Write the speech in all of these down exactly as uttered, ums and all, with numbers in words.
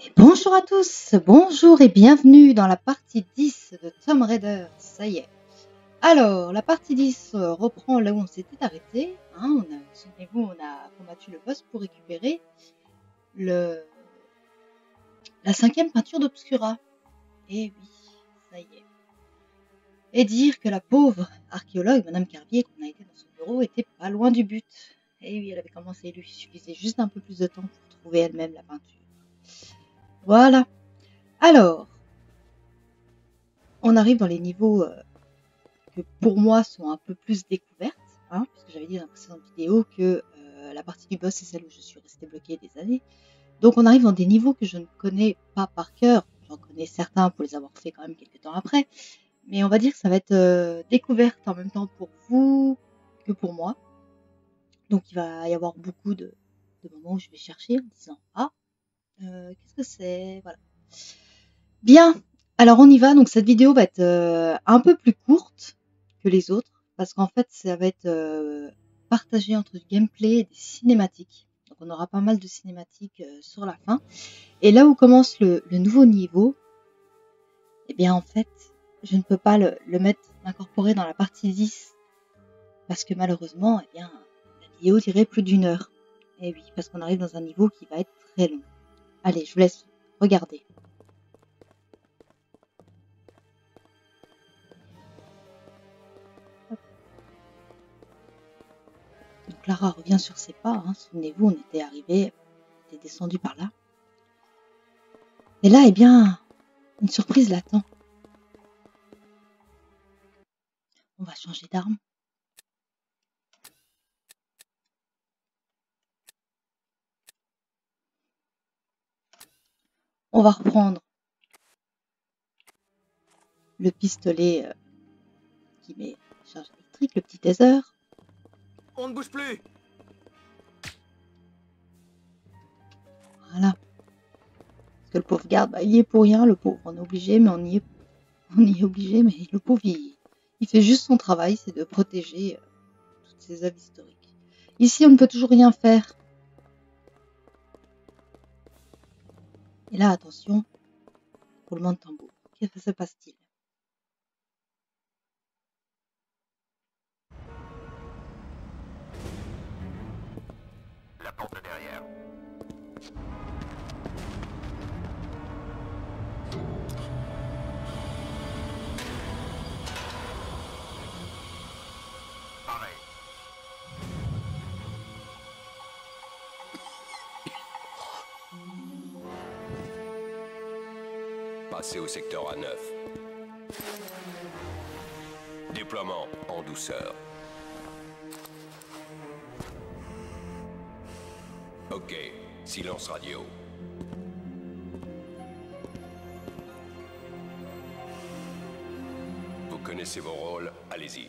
Bonjour à tous, bonjour et bienvenue dans la partie dix de Tomb Raider, ça y est. Alors, la partie dix euh, reprend là où on s'était arrêté. Hein, on a, souvenez-vous, on a combattu le boss pour récupérer le, la cinquième peinture d'Obscura. Et oui, ça y est. Et dire que la pauvre archéologue, Madame Carvier, qu'on a été dans son bureau, était pas loin du but. Et oui, elle avait commencé, il lui suffisait juste un peu plus de temps pour trouver elle-même la peinture. Voilà. Alors, on arrive dans les niveaux euh, que pour moi sont un peu plus découvertes, hein, puisque j'avais dit dans la précédente vidéo que euh, la partie du boss c'est celle où je suis restée bloquée des années. Donc on arrive dans des niveaux que je ne connais pas par cœur. J'en connais certains pour les avoir fait quand même quelques temps après. Mais on va dire que ça va être euh, découverte en même temps pour vous que pour moi. Donc il va y avoir beaucoup de, de moments où je vais chercher en disant « Ah, euh, qu'est-ce que c'est ?» Voilà. Bien, alors on y va. Donc cette vidéo va être euh, un peu plus courte que les autres, parce qu'en fait ça va être euh, partagé entre du gameplay et des cinématiques. Donc on aura pas mal de cinématiques euh, sur la fin. Et là où commence le, le nouveau niveau, eh bien en fait je ne peux pas le, le mettre, l'incorporer dans la partie dix, parce que malheureusement eh bien, la vidéo dirait plus d'une heure. Et oui, parce qu'on arrive dans un niveau qui va être très long. Allez, je vous laisse regarder. Donc Clara revient sur ses pas, hein. Souvenez-vous, on était arrivé, on était descendu par là. Et là, eh bien, une surprise l'attend. On va changer d'arme. On va reprendre le pistolet euh, qui met charge électrique, le petit taser. On ne bouge plus. Voilà. Parce que le pauvre garde, bah, il y est pour rien, le pauvre. On est obligé, mais on y est, on y est obligé, mais le pauvre, il, il fait juste son travail, c'est de protéger euh, toutes ces œuvres historiques. Ici, on ne peut toujours rien faire. Et là, attention, roulement de tambour. Qu'est-ce que se passe-t-il? La porte derrière. Pareil. Passez au secteur A neuf. Déploiement en douceur. Ok, silence radio. Vous connaissez vos rôles, allez-y.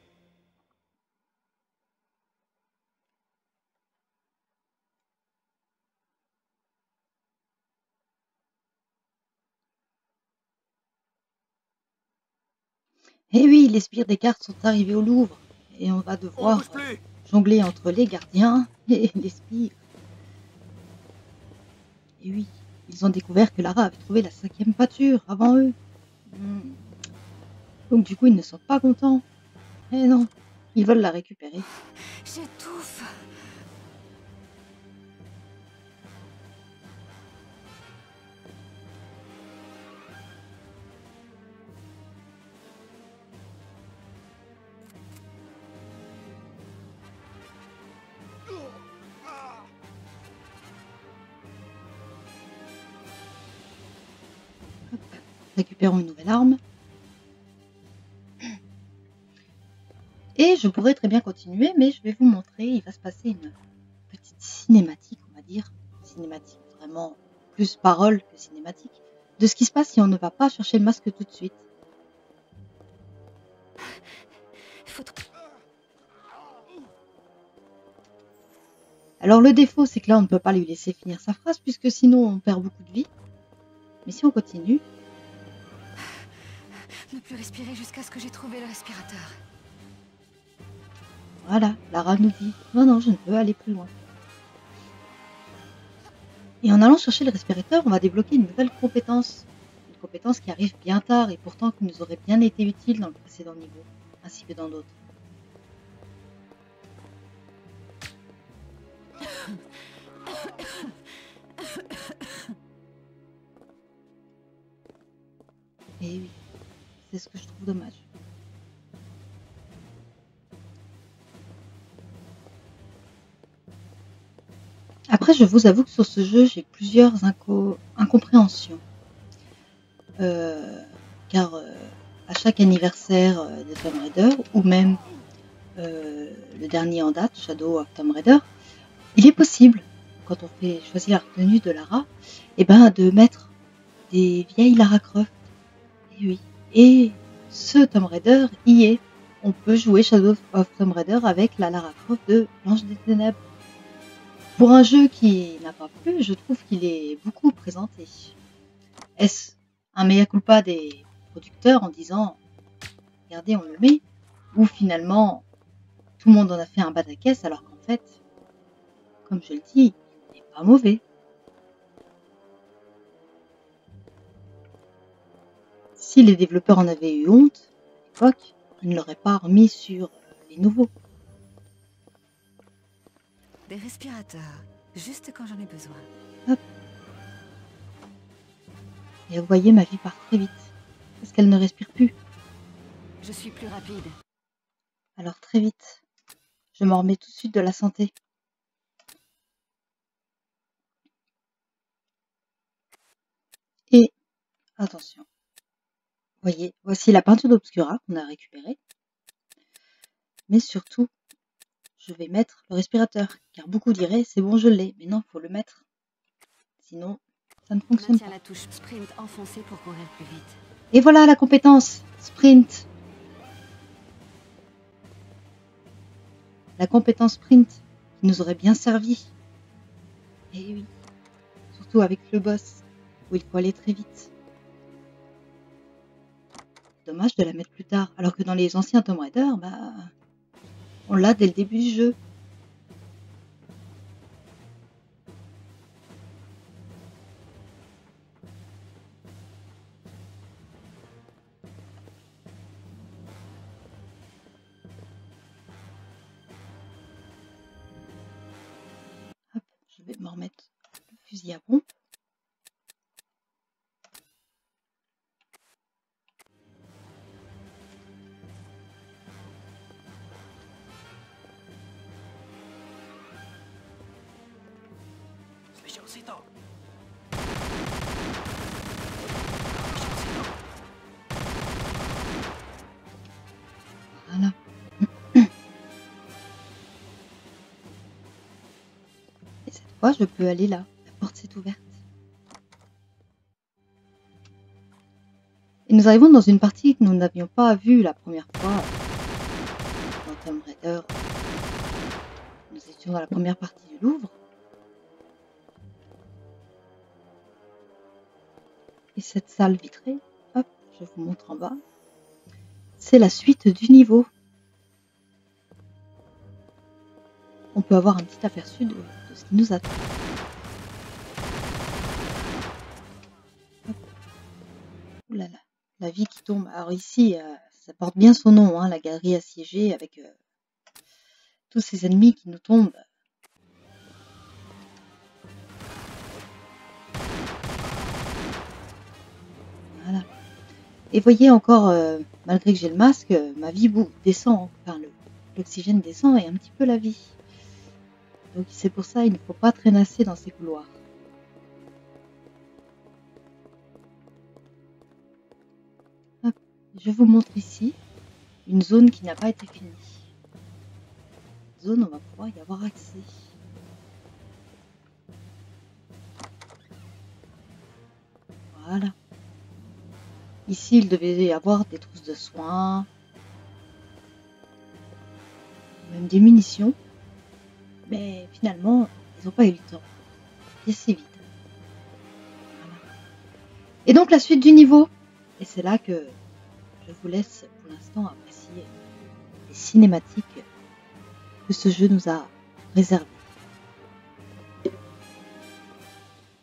Eh oui, les sbires des cartes sont arrivés au Louvre. Et on va On ne devoir bouge plus. jongler entre les gardiens et les sbires. Et oui, ils ont découvert que Lara avait trouvé la cinquième peinture avant eux. Hmm. Donc du coup, ils ne sont pas contents. Eh non, ils veulent la récupérer. J'étouffe. Hop, récupérons une nouvelle arme. Et je pourrais très bien continuer, mais je vais vous montrer, il va se passer une petite cinématique, on va dire. Cinématique, vraiment plus parole que cinématique. De ce qui se passe si on ne va pas chercher le masque tout de suite. Faut... Alors le défaut, c'est que là, on ne peut pas lui laisser finir sa phrase, puisque sinon on perd beaucoup de vie. Mais si on continue... Ne plus respirer jusqu'à ce que j'ai trouvé le respirateur. Voilà, Lara nous dit « Non, non, je ne peux aller plus loin. » Et en allant chercher le respirateur, on va débloquer une nouvelle compétence. Une compétence qui arrive bien tard et pourtant qui nous aurait bien été utile dans le précédent niveau, ainsi que dans d'autres. Et oui, c'est ce que je trouve dommage. Après, je vous avoue que sur ce jeu, j'ai plusieurs inco incompréhensions. Euh, car euh, à chaque anniversaire euh, de Tomb Raider, ou même euh, le dernier en date, Shadow of Tomb Raider, il est possible, quand on fait choisir la tenue de Lara, et ben, de mettre des vieilles Lara Croft. Et oui. Et ce Tomb Raider y est. On peut jouer Shadow of Tomb Raider avec la Lara Croft de Blanche des Ténèbres. Pour un jeu qui n'a pas plu, je trouve qu'il est beaucoup présenté. Est-ce un mea culpa des producteurs en disant « Regardez, on le met » ou finalement tout le monde en a fait un bas de la caisse alors qu'en fait, comme je le dis, il n'est pas mauvais. Si les développeurs en avaient eu honte, à l'époque, ils ne l'auraient pas remis sur les nouveaux. Des respirateurs, juste quand j'en ai besoin. Hop. Et vous voyez, ma vie part très vite, parce qu'elle ne respire plus. Je suis plus rapide. Alors très vite, je m'en remets tout de suite de la santé. Et, attention, vous voyez, voici la peinture d'Obscura qu'on a récupérée. Mais surtout, je vais mettre le respirateur, car beaucoup diraient c'est bon, je l'ai, mais non, il faut le mettre. Sinon, ça ne fonctionne Maintiens pas. la touche sprint enfoncée pour courir plus vite. Et voilà la compétence sprint. La compétence sprint qui nous aurait bien servi. Et oui, surtout avec le boss, où il faut aller très vite. Dommage de la mettre plus tard, alors que dans les anciens Tomb Raider, bah, on l'a dès le début du jeu. Hop, je vais me remettre le fusil à pompe. Voilà. Et cette fois, je peux aller là. La porte s'est ouverte. Et nous arrivons dans une partie que nous n'avions pas vue la première fois dans Tomb Raider. Nous étions dans la première partie du Louvre. Et cette salle vitrée, hop, je vous montre en bas, c'est la suite du niveau. On peut avoir un petit aperçu de, de ce qui nous attend. Hop. Ouh là là, la vie qui tombe. Alors ici, euh, ça porte bien son nom, hein, la galerie assiégée avec euh, tous ces ennemis qui nous tombent. Voilà. Et voyez encore, euh, malgré que j'ai le masque, euh, ma vie bout, descend. Enfin, l'oxygène descend et un petit peu la vie. Donc c'est pour ça qu'il ne faut pas traînasser dans ces couloirs. Hop. Je vous montre ici une zone qui n'a pas été finie. Zone où on va pouvoir y avoir accès. Voilà. Ici, il devait y avoir des trousses de soins, même des munitions. Mais finalement, ils n'ont pas eu le temps. Et c'est vide. Voilà. Et donc la suite du niveau. Et c'est là que je vous laisse pour l'instant apprécier les cinématiques que ce jeu nous a réservées.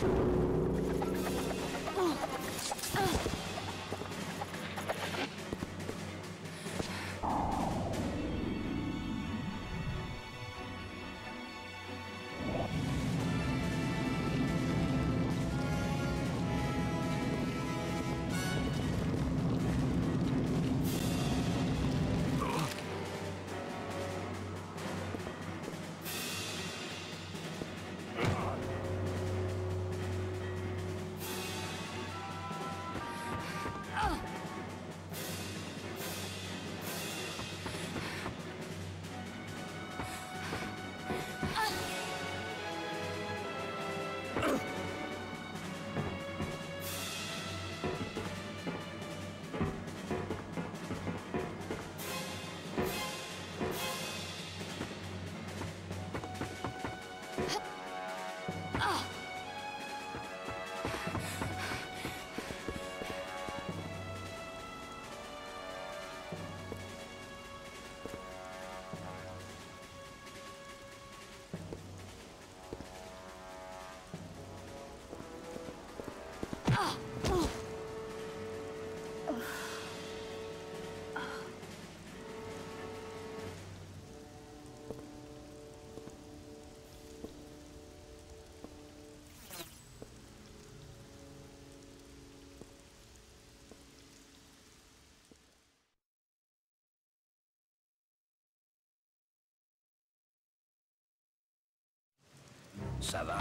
Ça va?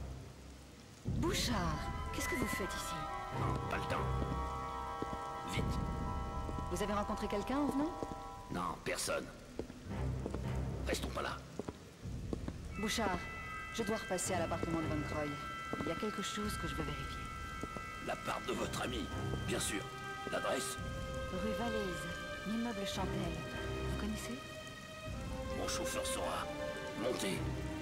Bouchard, qu'est-ce que vous faites ici? Non, pas le temps. Vite. Vous avez rencontré quelqu'un en venant? Non, personne. Restons pas là. Bouchard, je dois repasser à l'appartement de Von Croy. Il y a quelque chose que je veux vérifier. L'appart de votre ami, bien sûr. L'adresse? Rue Valaise, l'immeuble Chantel. Vous connaissez? Mon chauffeur saura. Montez.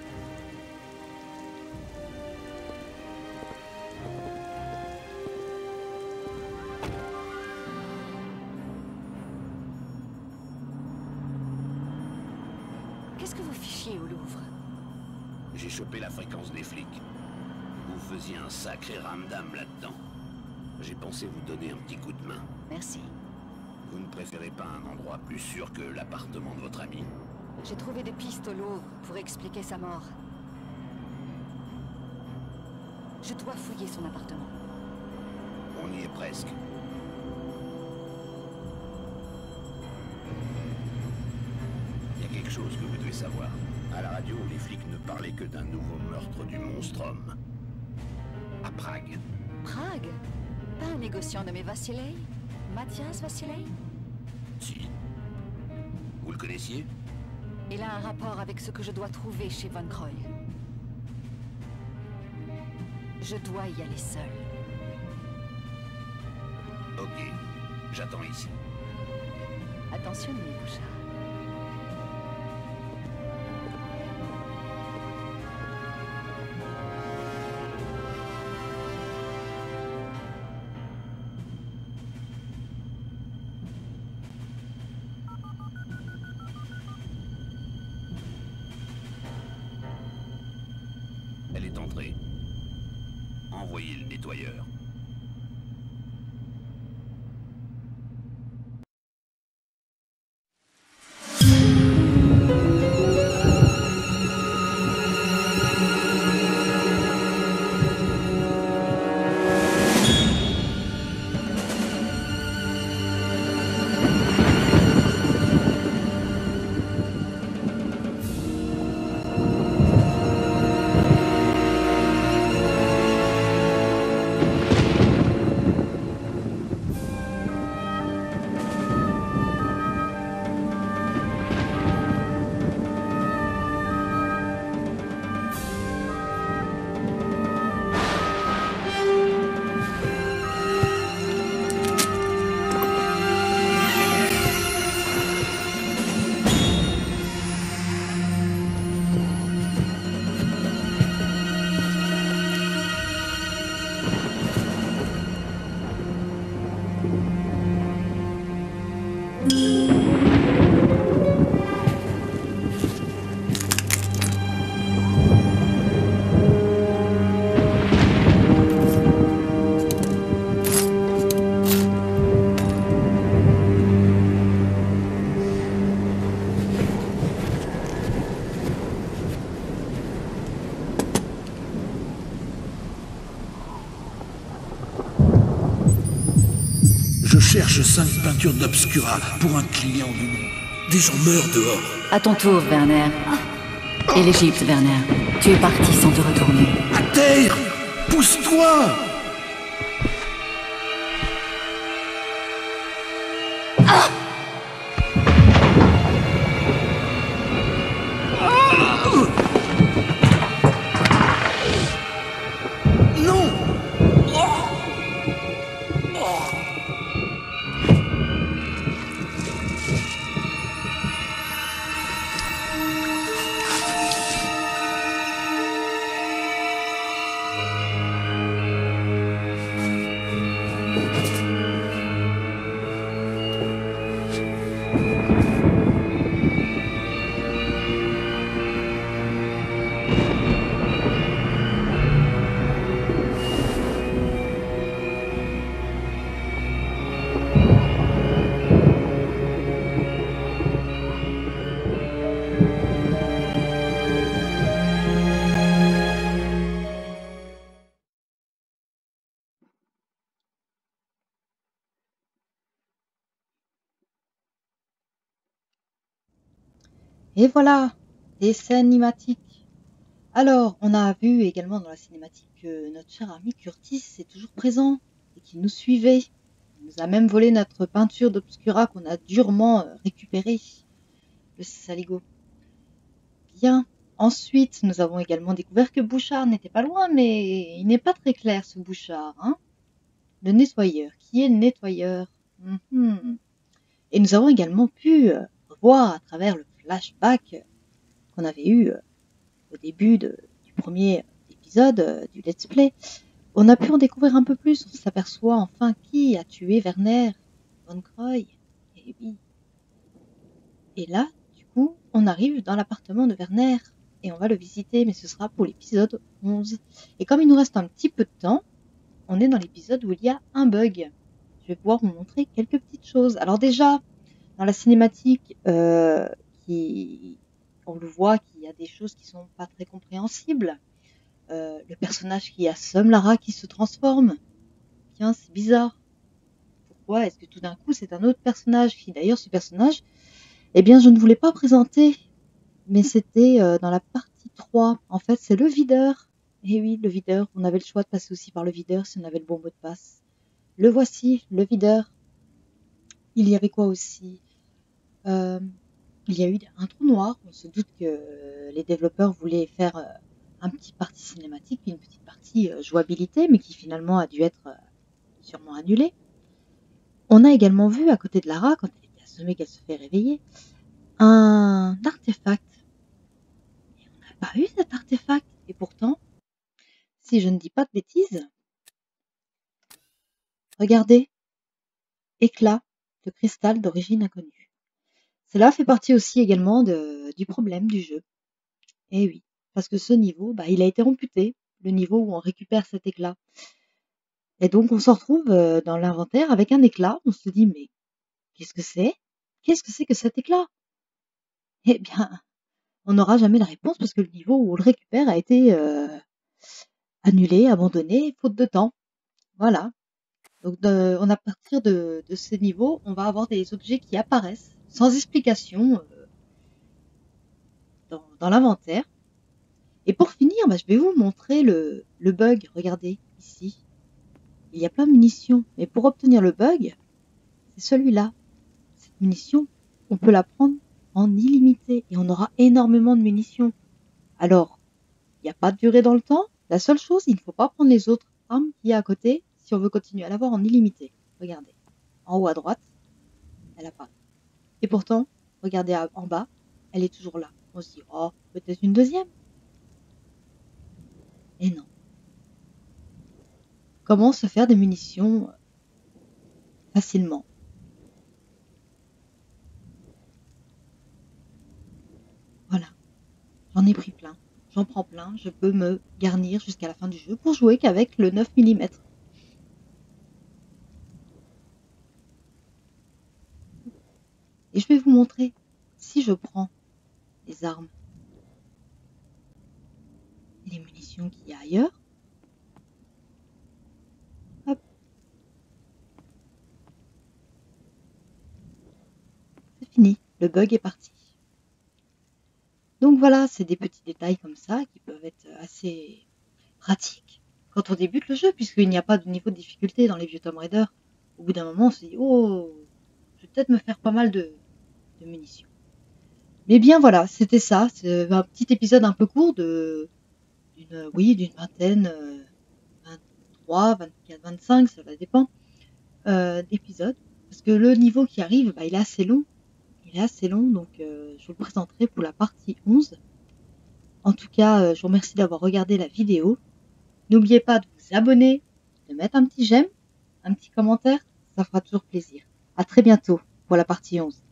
Qu'est-ce que vous fichiez au Louvre? J'ai chopé la fréquence des flics. Vous faisiez un sacré ramdam là-dedans. J'ai pensé vous donner un petit coup de main. Merci. Vous ne préférez pas un endroit plus sûr que l'appartement de votre ami? J'ai trouvé des pistes au Louvre pour expliquer sa mort. Je dois fouiller son appartement. On y est presque. Il y a quelque chose que vous devez savoir. À la radio, les flics ne parlaient que d'un nouveau meurtre du monstre homme. À Prague. Prague? Pas un négociant nommé Vassilei? Mathias Vassilei? Si. Vous le connaissiez? Il a un rapport avec ce que je dois trouver chez Von Croy. Je dois y aller seul. Ok. J'attends ici. Attentionnez, Bouchard. Elle est entrée. Envoyez le nettoyeur. cherche cinq peintures d'Obscura pour un client du monde. Des gens meurent dehors. À ton tour, Werner. Et l'Égypte, Werner. Tu es parti sans te retourner. À terre! Pousse-toi! Et voilà, des cinématiques. Alors, on a vu également dans la cinématique que notre cher ami Curtis est toujours présent et qu'il nous suivait. Il nous a même volé notre peinture d'Obscura qu'on a durement euh, récupérée. Le saligo. Bien. Ensuite, nous avons également découvert que Bouchard n'était pas loin, mais il n'est pas très clair ce Bouchard. Hein, le nettoyeur. Qui est le nettoyeur? Mm-hmm. Et nous avons également pu euh, voir à travers le flashback qu'on avait eu euh, au début de, du premier épisode euh, du Let's Play, on a pu en découvrir un peu plus. On s'aperçoit enfin qui a tué Werner von Croy. Et oui. Et là, du coup, on arrive dans l'appartement de Werner et on va le visiter, mais ce sera pour l'épisode onze. Et comme il nous reste un petit peu de temps, on est dans l'épisode où il y a un bug. Je vais pouvoir vous montrer quelques petites choses. Alors déjà, dans la cinématique, euh, qui, on le voit qu'il y a des choses qui sont pas très compréhensibles. Euh, le personnage qui assomme Lara qui se transforme. Tiens, c'est bizarre. Pourquoi est-ce que tout d'un coup c'est un autre personnage qui, d'ailleurs, ce personnage, eh bien, je ne voulais pas présenter, mais c'était euh, dans la partie trois. En fait, c'est le videur. Et oui, le videur. On avait le choix de passer aussi par le videur si on avait le bon mot de passe. Le voici, le videur. Il y avait quoi aussi? euh, Il y a eu un trou noir. On se doute que les développeurs voulaient faire euh, un petit partie cinématique, puis une petite partie euh, jouabilité, mais qui finalement a dû être euh, sûrement annulée. On a également vu, à côté de Lara, quand elle était assommée, qu'elle se fait réveiller, un artefact. Et on n'a pas eu cet artefact. Et pourtant, si je ne dis pas de bêtises, regardez, éclat de cristal d'origine inconnue. Cela fait partie aussi également de, du problème du jeu. Et oui, parce que ce niveau, bah, il a été amputé, le niveau où on récupère cet éclat. Et donc on se retrouve euh, dans l'inventaire avec un éclat. On se dit, mais qu'est-ce que c'est? Qu'est-ce que c'est que cet éclat? Eh bien, on n'aura jamais la réponse parce que le niveau où on le récupère a été euh, annulé, abandonné, faute de temps. Voilà. Donc de, on, à partir de, de ces niveaux, on va avoir des objets qui apparaissent sans explication euh, dans, dans l'inventaire. Et pour finir, bah, je vais vous montrer le, le bug. Regardez ici. Il y a plein de munitions. Mais pour obtenir le bug, c'est celui-là. Cette munition, on peut la prendre en illimité. Et on aura énormément de munitions. Alors, il n'y a pas de durée dans le temps. La seule chose, il ne faut pas prendre les autres armes qu'il y a à côté si on veut continuer à l'avoir en illimité. Regardez. En haut à droite, elle apparaît. Et pourtant, regardez en bas, elle est toujours là. On se dit, oh, peut-être une deuxième. Et non. Comment se faire des munitions facilement? Voilà. J'en ai pris plein. J'en prends plein. Je peux me garnir jusqu'à la fin du jeu pour jouer qu'avec le neuf millimètres. Et je vais vous montrer si je prends les armes et les munitions qu'il y a ailleurs. Hop. le bug est parti. Donc voilà, c'est des petits détails comme ça qui peuvent être assez pratiques quand on débute le jeu, puisqu'il n'y a pas de niveau de difficulté dans les vieux Tomb Raider. Au bout d'un moment, on se dit « Oh, je vais peut-être me faire pas mal de, de munitions. » Mais bien voilà, c'était ça. C'est un petit épisode un peu court de d'une oui, d'une vingtaine, euh, vingt-trois, vingt-quatre, vingt-cinq, ça va dépend, euh, d'épisodes. Parce que le niveau qui arrive, bah, il est assez long. Il est assez long, donc euh, je vous le présenterai pour la partie onze. En tout cas, euh, je vous remercie d'avoir regardé la vidéo. N'oubliez pas de vous abonner, de mettre un petit j'aime, un petit commentaire, ça fera toujours plaisir. À très bientôt pour la partie onze.